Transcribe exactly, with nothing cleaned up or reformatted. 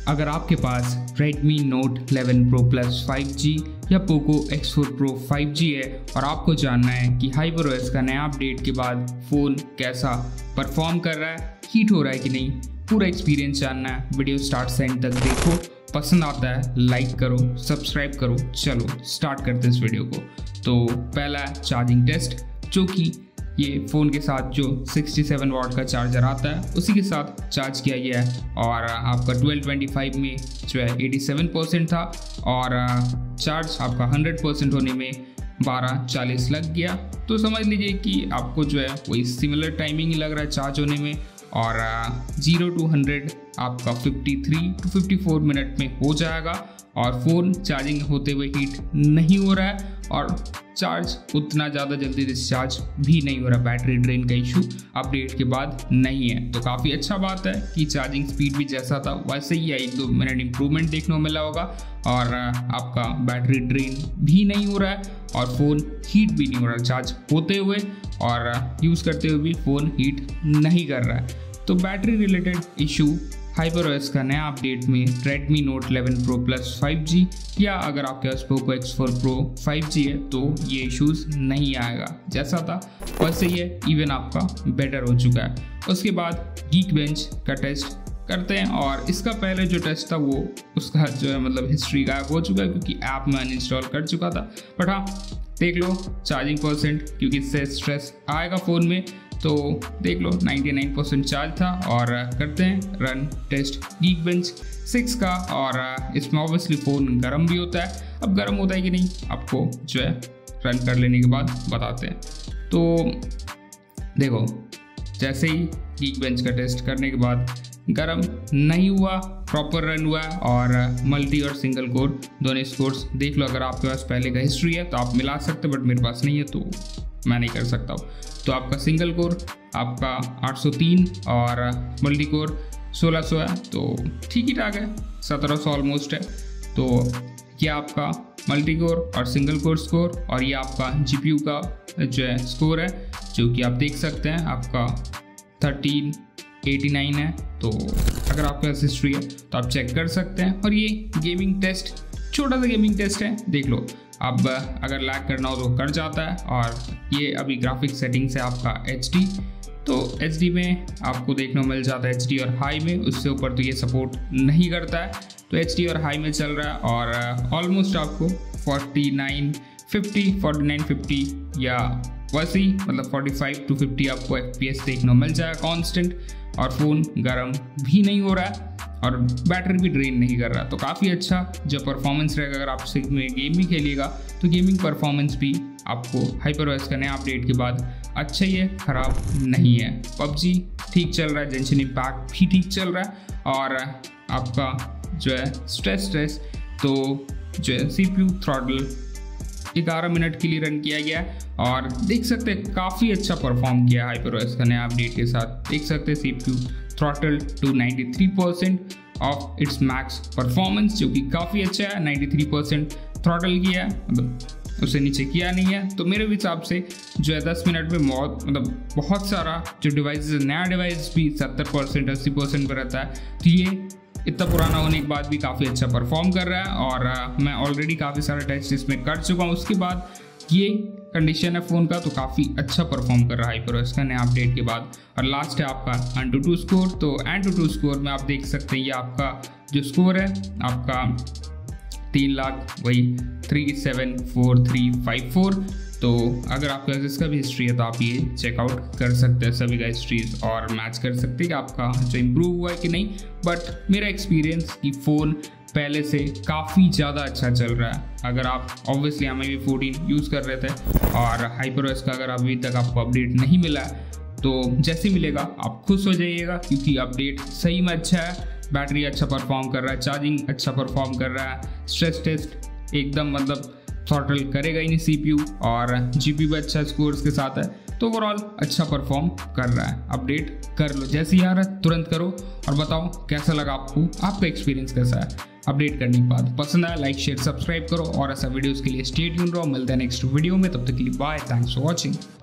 अगर आपके पास Redmi Note eleven Pro Plus five G या Poco X four Pro five G है और आपको जानना है कि HyperOS का नया अपडेट के बाद फ़ोन कैसा परफॉर्म कर रहा है, हीट हो रहा है कि नहीं, पूरा एक्सपीरियंस जानना है, वीडियो स्टार्ट से एंड तक देखो। पसंद आता है लाइक करो, सब्सक्राइब करो। चलो स्टार्ट करते हैं इस वीडियो को। तो पहला चार्जिंग टेस्ट, जो कि ये फ़ोन के साथ जो सिक्सटी सेवन वाट का चार्जर आता है उसी के साथ चार्ज किया गया है और आपका ट्वेल्व ट्वेंटी फाइव में जो है एटी सेवन परसेंट था और चार्ज आपका हंड्रेड परसेंट होने में बारह चालीस लग गया। तो समझ लीजिए कि आपको जो है वही सिमिलर टाइमिंग ही लग रहा है चार्ज होने में और ज़ीरो टू हंड्रेड आपका fifty three to fifty four minute में हो जाएगा और फ़ोन चार्जिंग होते हुए हीट नहीं हो रहा है और चार्ज उतना ज़्यादा जल्दी डिस्चार्ज भी नहीं हो रहा। बैटरी ड्रेन का इशू अपडेट के बाद नहीं है, तो काफ़ी अच्छा बात है कि चार्जिंग स्पीड भी जैसा था वैसे ही एक दो मिनट इंप्रूवमेंट देखने को मिला होगा और आपका बैटरी ड्रेन भी नहीं हो रहा है और फ़ोन हीट भी नहीं हो रहा चार्ज होते हुए और यूज़ करते हुए भी फ़ोन हीट नहीं कर रहा है। तो बैटरी रिलेटेड इशू HyperOS का नया अपडेट में Redmi Note eleven Pro Plus five G या अगर आपके पास Poco X four Pro five G है तो ये इश्यूज़ नहीं आएगा, जैसा था वैसे ही है, इवन आपका बेटर हो चुका है। उसके बाद Geekbench का टेस्ट करते हैं और इसका पहले जो टेस्ट था वो उसका जो है मतलब हिस्ट्री गायब हो चुका है क्योंकि ऐप में अनइंस्टॉल कर चुका था। बट हाँ देख लो चार्जिंग परसेंट, क्योंकि इससे स्ट्रेस आएगा फ़ोन में, तो देख लो नाइंटी नाइन परसेंट चार्ज था और करते हैं रन टेस्ट Geekbench सिक्स का और इसमें ऑब्वियसली फ़ोन गर्म भी होता है। अब गर्म होता है कि नहीं आपको जो है रन कर लेने के बाद बताते हैं। तो देखो जैसे ही Geekbench का टेस्ट करने के बाद गर्म नहीं हुआ, प्रॉपर रन हुआ और मल्टी और सिंगल कोर दोनों स्कोर्स देख लो। अगर आपके पास पहले का हिस्ट्री है तो आप मिला सकते, बट मेरे पास नहीं है तो मैं नहीं कर सकता हूँ। तो आपका सिंगल कोर आपका आठ सौ तीन और मल्टी कोर सोलह सौ है, तो ठीक ही ठाक है, सत्रह सौ ऑलमोस्ट है। तो ये आपका मल्टी कोर और सिंगल कोर स्कोर और ये आपका जीपीयू का जो है स्कोर है, जो कि आप देख सकते हैं आपका थर्टीन एटी नाइन है। तो अगर आपके पास हिस्ट्री है तो आप चेक कर सकते हैं। और ये गेमिंग टेस्ट छोटा सा गेमिंग टेस्ट है, देख लो। अब अगर लैग करना हो तो कर जाता है और ये अभी ग्राफिक्स सेटिंग से आपका एच डी, तो एच डी में आपको देखने को मिल जाता है एच डी और हाई में, उससे ऊपर तो ये सपोर्ट नहीं करता है। तो एच डी और हाई में चल रहा है और ऑलमोस्ट आपको forty nine fifty forty nine fifty या वैसे ही मतलब फोर्टी फाइव टू फिफ्टी आपको एफ पी एस देखने को मिल जाएगा कॉन्स्टेंट और फ़ोन गर्म भी नहीं हो रहा है और बैटरी भी ड्रेन नहीं कर रहा। तो काफ़ी अच्छा जो परफॉर्मेंस रहेगा। अगर आप में गेम भी खेलिएगा तो गेमिंग परफॉर्मेंस भी आपको HyperOS का नया अपडेट के बाद अच्छा ही है, ख़राब नहीं है। पबजी ठीक चल रहा है, जेंशिन इम्पैक्ट भी ठीक चल रहा है और आपका जो है स्ट्रेस स्ट्रेस तो जो है सी पी यू थ्रॉटल ग्यारह मिनट के लिए रन किया गया है और देख सकते हैं काफ़ी अच्छा परफॉर्म किया HyperOS का नया अपडेट के साथ। देख सकते हैं C P U throttle to ninety three percent of its max performance, जो कि काफ़ी अच्छा है। नाइंटी थ्री परसेंट थ्रॉटल किया है, मतलब उससे नीचे किया नहीं है। तो मेरे हिसाब से जो है दस मिनट में बहुत मतलब बहुत सारा जो डिवाइस नया डिवाइस भी सत्तर परसेंट अस्सी परसेंट पर रहता है, तो ये इतना पुराना होने के बाद भी काफ़ी अच्छा परफॉर्म कर रहा है और आ, मैं ऑलरेडी काफ़ी सारे टेस्ट इसमें कर चुका हूँ। उसके बाद ये कंडीशन है फ़ोन का तो काफ़ी अच्छा परफॉर्म कर रहा है HyperOS का नया अपडेट के बाद। और लास्ट है आपका एंटूटू स्कोर। तो एंटूटू स्कोर में आप देख सकते हैं ये आपका जो स्कोर है आपका तीन लाख वही three seven four three five four. तो अगर आपके पास इसका भी हिस्ट्री है तो आप ये चेकआउट कर सकते हैं सभी का हिस्ट्रीज और मैच कर सकते हैं कि आपका जो इम्प्रूव हुआ है कि नहीं। बट मेरा एक्सपीरियंस कि फ़ोन पहले से काफ़ी ज़्यादा अच्छा चल रहा है। अगर आप ऑब्वियसली हमें भी फोर्टीन यूज़ कर रहे थे और HyperOS का अगर अभी तक आपको अपडेट नहीं मिला है तो जैसे मिलेगा आप खुश हो जाइएगा, क्योंकि अपडेट सही में अच्छा है, बैटरी अच्छा परफॉर्म कर रहा है, चार्जिंग अच्छा परफॉर्म कर रहा है, स्ट्रेस टेस्ट एकदम मतलब थ्रॉटल करेगा ही नहीं सी पी यू और जी पी यू भी अच्छा स्कोर्स के साथ है। तो ओवरऑल अच्छा परफॉर्म कर रहा है। अपडेट कर लो, जैसे ही आ रहा है तुरंत करो और बताओ कैसा लगा आपको, आपका एक्सपीरियंस कैसा है अपडेट करने के बाद। पसंद आया लाइक शेयर सब्सक्राइब करो और ऐसा वीडियोस के लिए स्टे ट्यून रहो। मिलते हैं नेक्स्ट वीडियो में, तब तक के लिए बाय, थैंक्स फॉर वॉचिंग।